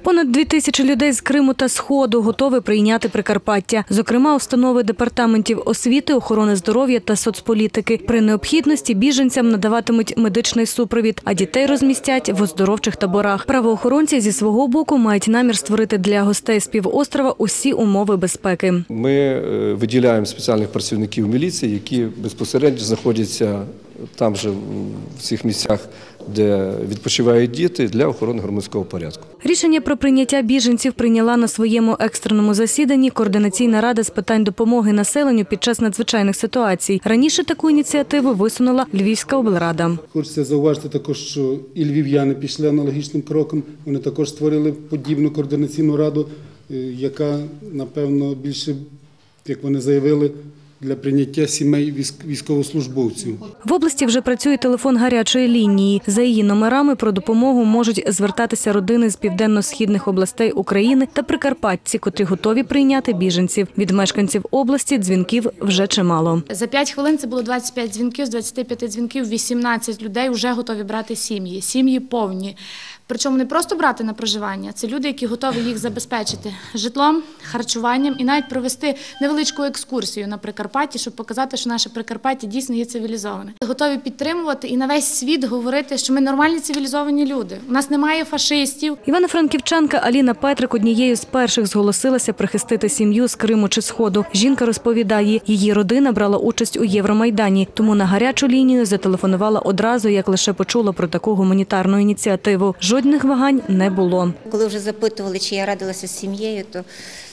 Понад 2000 людей з Криму та Сходу готові прийняти Прикарпаття. Зокрема, установи департаментів освіти, охорони здоров'я та соцполітики. При необхідності біженцям надаватимуть медичний супровід, а дітей розмістять в оздоровчих таборах. Правоохоронці зі свого боку мають намір створити для гостей з півострова усі умови безпеки. Ми виділяємо спеціальних працівників міліції, які безпосередньо знаходяться там же в цих місцях, де відпочивають діти, для охорони громадського порядку. Рішення про прийняття біженців прийняла на своєму екстреному засіданні Координаційна рада з питань допомоги населенню під час надзвичайних ситуацій. Раніше таку ініціативу висунула Львівська облрада. Хочеться зауважити також, що і львів'яни пішли аналогічним кроком. Вони також створили подібну координаційну раду, яка, напевно, більше, як вони заявили, для прийняття сімей військовослужбовців. В області вже працює телефон гарячої лінії. За її номерами про допомогу можуть звертатися родини з південно-східних областей України та прикарпатці, котрі готові прийняти біженців. Від мешканців області дзвінків вже чимало. За 5 хвилин це було 25 дзвінків, з 25 дзвінків 18 людей вже готові брати сім'ї. Сім'ї повні. Причому не просто брати на проживання, це люди, які готові їх забезпечити житлом, харчуванням і навіть провести невеличку екскурсію на Прикарпатті, щоб показати, що наше Прикарпаття дійсно є цивілізоване. Готові підтримувати і на весь світ говорити, що ми нормальні цивілізовані люди. У нас немає фашистів. Івано-Франківчанка Аліна Петрик однією з перших зголосилася прихистити сім'ю з Криму чи Сходу. Жінка розповідає, її родина брала участь у Євромайдані, тому на гарячу лінію зателефонувала одразу, як лише почула про таку гуманітарну ініціативу. Жодних вагань не було. Коли вже запитували, чи я радилася з сім'єю, то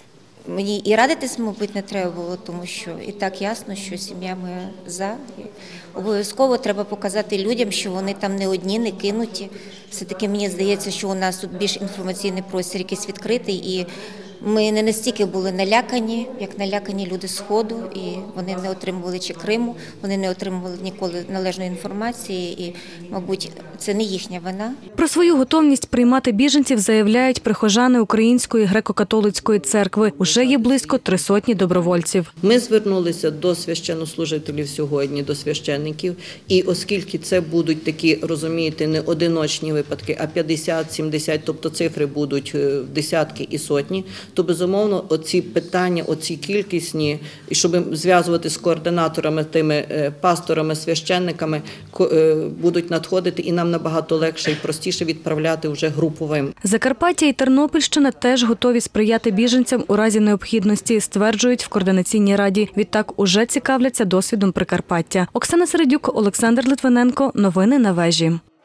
мені і радитись, мабуть, не треба було, тому що і так ясно, що сім'я моя за. Обов'язково треба показати людям, що вони там не одні, не кинуті. Все-таки мені здається, що у нас тут більш інформаційний простір якийсь відкритий, і ми не настільки були налякані, як налякані люди Сходу, і вони не отримували чи Криму, вони не отримували ніколи належної інформації, і, мабуть, це не їхня вина. Про свою готовність приймати біженців заявляють прихожани Української греко-католицької церкви. Уже є близько 300 добровольців. Ми звернулися до священнослужителів сьогодні, до священників, і оскільки це будуть такі, розумієте, не одиночні випадки, а 50, 70, тобто цифри будуть в десятки і сотні, то, безумовно, оці питання, оці кількісні, і щоб зв'язувати з координаторами, тими пасторами, священниками, будуть надходити, і нам набагато легше і простіше відправляти вже груповим. Закарпаття і Тернопільщина теж готові сприяти біженцям у разі необхідності, стверджують в Координаційній раді. Відтак уже цікавляться досвідом Прикарпаття. Оксана Середюк, Олександр Литвиненко. Новини на вежі.